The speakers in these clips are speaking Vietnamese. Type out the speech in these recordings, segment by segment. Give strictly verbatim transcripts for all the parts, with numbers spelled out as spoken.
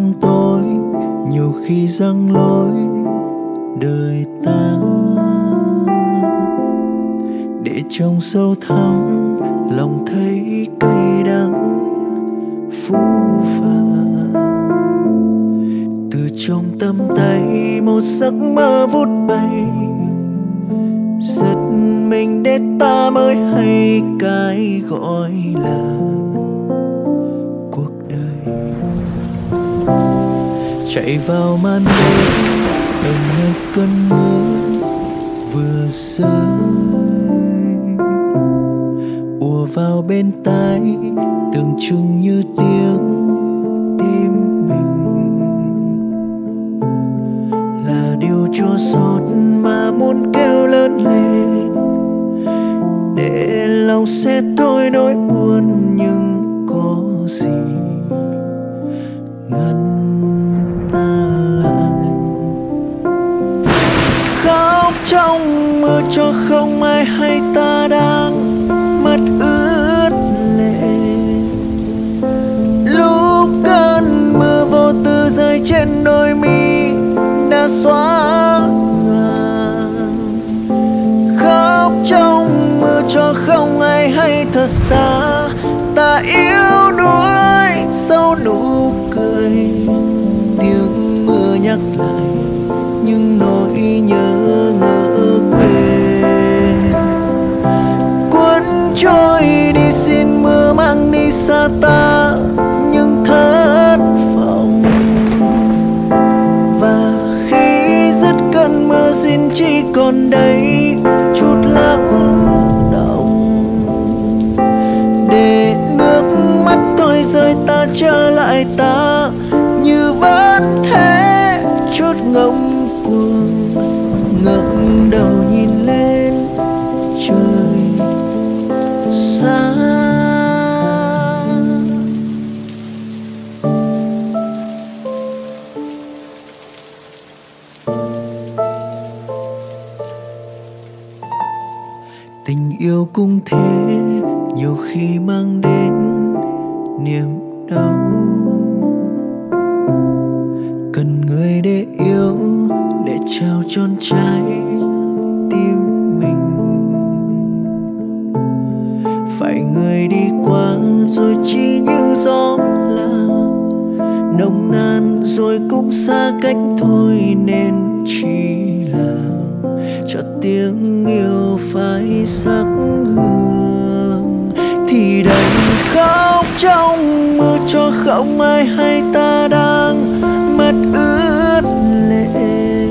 tăm tối nhiều khi giăng lối đời ta, để trong sâu thẳm lòng thấy cay đắng phũ phàng. Từ trong tầm tay một giấc mơ vút bay, giật mình để ta mới hay cái gọi là cuộc đời. Chạy vào màn đêm ở nơi cơn mưa vừa rơi, ùa vào bên tai tưởng chừng như tiếng tim mình, là điều chua xót mà muốn kêu lớn lên để lòng sẽ thôi nỗi buồn, nhưng có gì ngăn ta lại. Khóc trong mưa cho không ai hay ta đang mắt ướt lệ, lúc cơn mưa vô tư rơi trên đôi mi đã xóa nhòa. Khóc trong mưa cho không ai hay thật xa ta yếu đuối sau nụ cười. Tiếng mưa nhắc lại nhưng nỗi nhớ ngỡ quên, cuốn trôi đi xin mưa mang đi xa ta nhưng thất vọng. Và khi dứt cơn mưa xin chỉ còn đây chút lắng động, để nước mắt tôi rơi ta trở lại ta như vẫn thế chút ngông cuồng, ngẩng đầu nhìn lên trời xa. Tình yêu cũng thế, nhiều khi mang đến niềm đau, cần người để yêu để trao trọn trái tim mình. Phải người đi qua rồi chỉ như gió là nồng nàn rồi cũng xa cách thôi, nên chỉ là cho tiếng yêu phai sắc hương thì đành khóc trong mưa cho không ai hay ta đang mắt ướt lệ.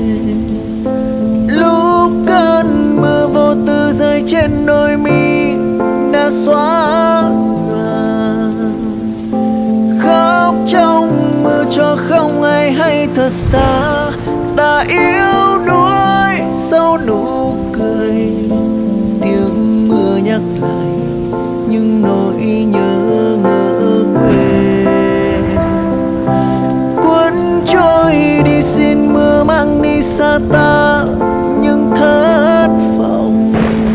Lúc cơn mưa vô tư rơi trên đôi mi đã xóa nhòa. Khóc trong mưa cho không ai hay thật xa ta yếu đuối sau nụ cười. Tiếng mưa nhắc lại nhưng nỗi nhớ ngỡ quên, cuốn trôi đi xin mưa mang đi xa ta nhưng thất vọng.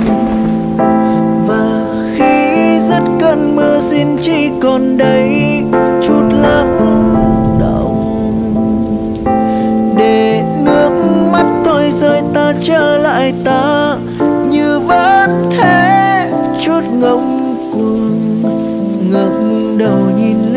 Và khi dứt cơn mưa xin chỉ còn đây chút lắng động, để nước mắt tôi rơi ta trở lại ta như vẫn thế chút ngông cuồng, ngẩng đầu nhìn